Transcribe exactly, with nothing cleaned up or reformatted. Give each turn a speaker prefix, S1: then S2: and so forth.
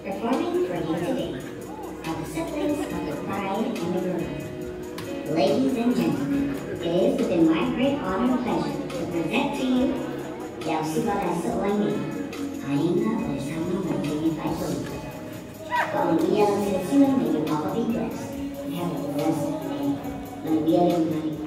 S1: Performing for you today are the siblings of the bride and the groom. Ladies and gentlemen, it is within my great honor and pleasure to present to you Yausubarasa Oini, Aina Orisama Montini Faitoli. Calling the yellow to the ceiling, may you all be blessed and have a blessed day. Let me be a little money.